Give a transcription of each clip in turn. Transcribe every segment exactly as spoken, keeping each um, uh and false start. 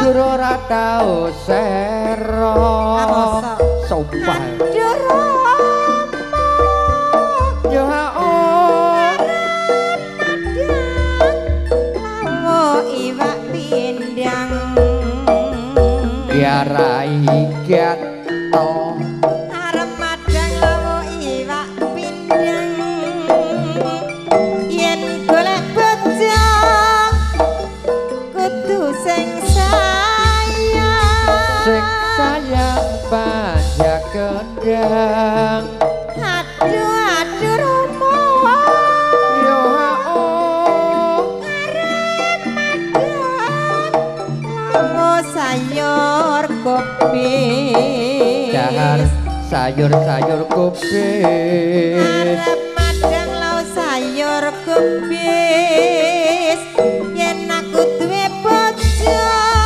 adur ora tau sero sopan adur yo oh lawo iwak pindang diarai gato arep madang lawo iwak pindang yen golek bojo kudu sing sayang sing sayang panjang kendang aduh aduh romo yo oh arep madang lawo sayur kopi dahar sayur-sayur kubis arep madang lawo sayur kubis yen aku duwe bojo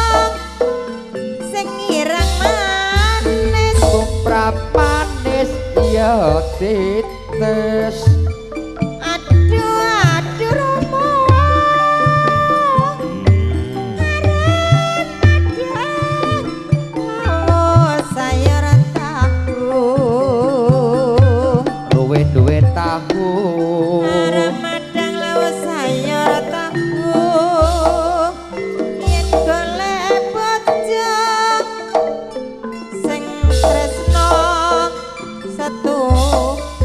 sing ireng manis kupra manis yo titis aduh aduh romo arep madang lawo sayur tahu luwe duwe tahu arep madang lawo sayur tahu yen golek bojo sing tresno setuju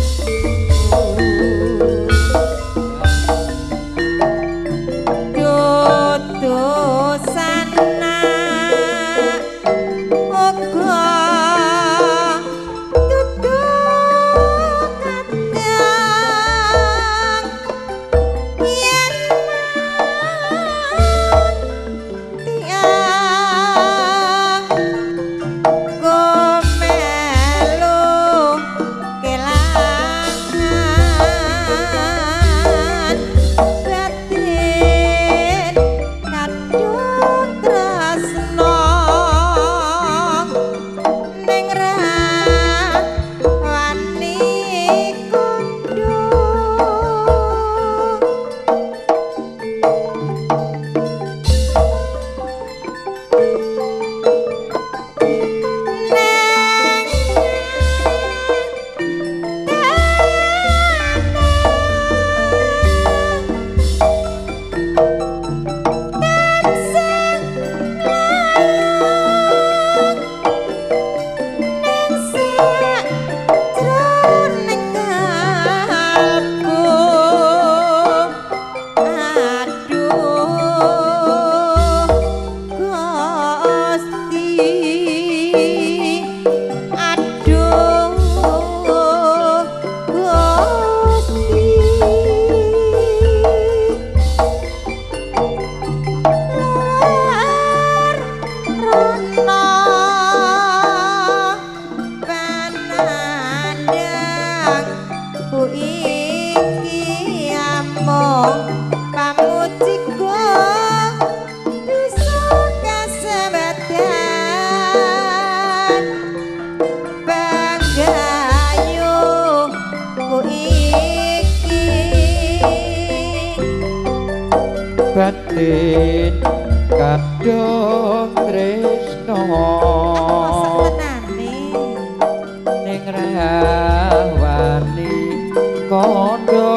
dudusan uga dudu kadang yen tiang gomelu kelangan batin kadung tresno ning rawani kondo iki among pamujiku bisa kasemedan banggayu ku iki batin kadung tresno ning rawani kondo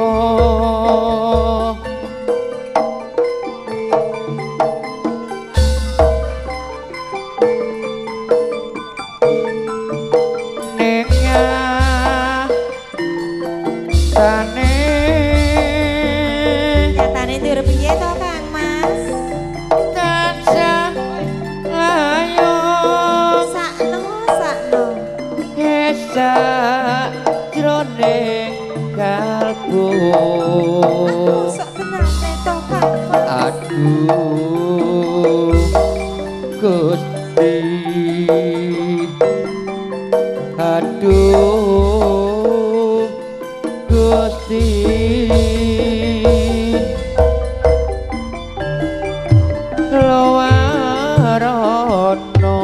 ning tane nyatane ndur piye to Kang Mas tansah layo sakno sakno esa jroning kalbu aku sok tenane to Kang Mas aduh Gusti aduh Gusti lawarono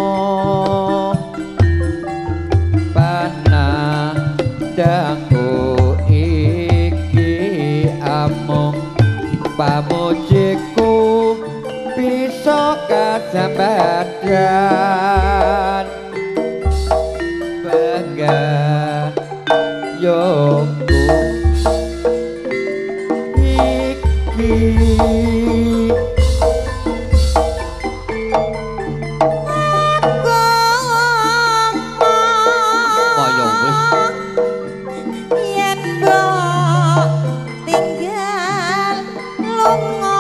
panandangku iki amung pamujiku bisa kasambar dan bangga yoku iki kaya wis yen mbok tinggal lunga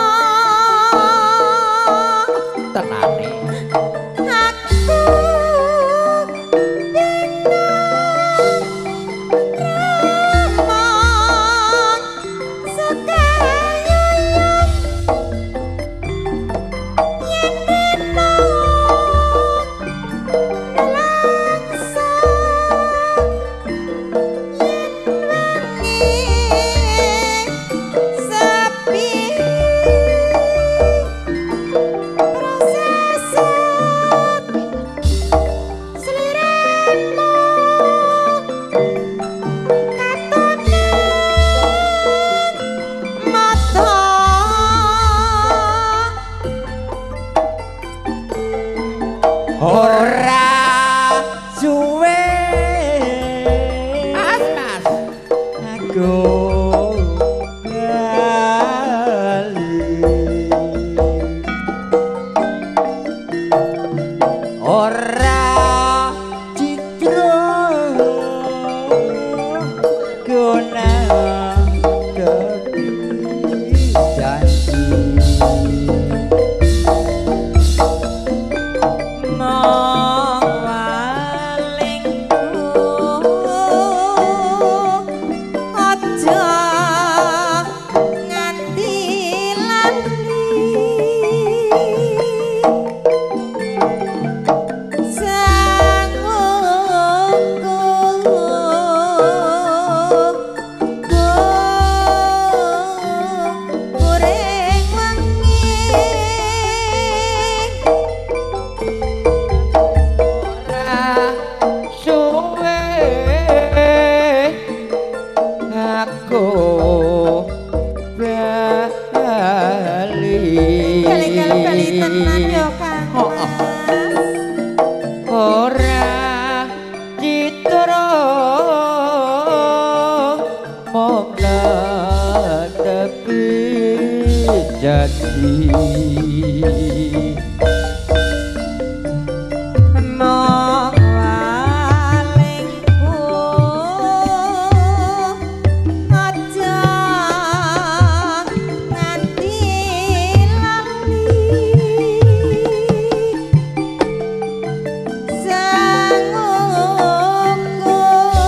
tenane aku remang sekayang yen dina nelangsa yen wengi sepi prasasat sliramu katone mata ora suwe as mas aku bali ora citra guna tepi janji aja nganti lali aku bali Bali-bali tenan yo Kang Oh, oh. Mas. ora citra mong tepi janji Mong walingku aja nganti lali sangungku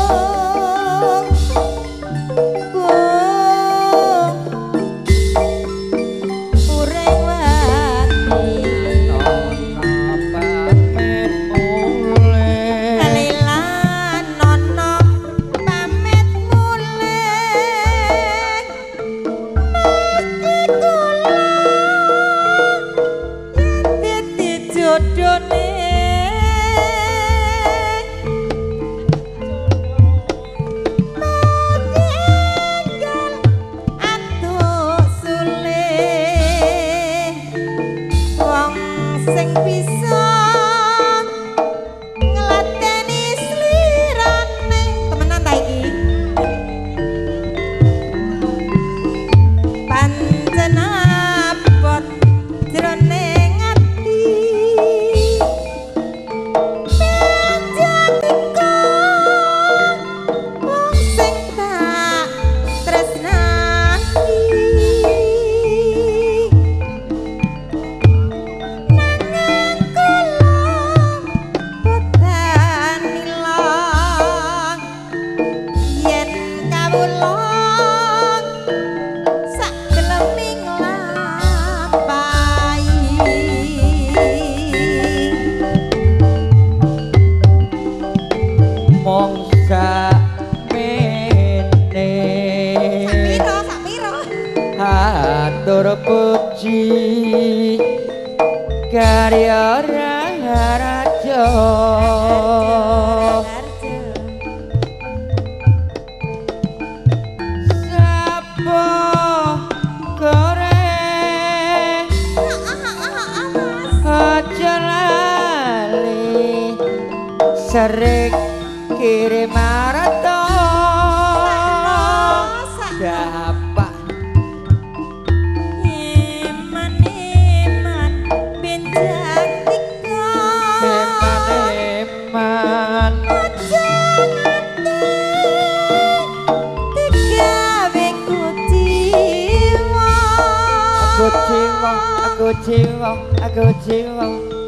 ureng wani pamit mulih Kalilan nono pamit mulih mesti kula yen dadi jodhone tinggal atuk sulih wong sing bisa nglateni slirane temenan ta iki pancen abot jroning ati panjenengan wong sing tak tresnani nanging kula boten ilang yen kawula sak geleming lampahi mong sakmene Sapiro sapiro atur puji karya raja sapa goreng aja sering kirim maraton dapat iman iman pinjak tiga eman-eman aja ngati tiga wingku jiwa aku jiwa aku jiwa aku jiwa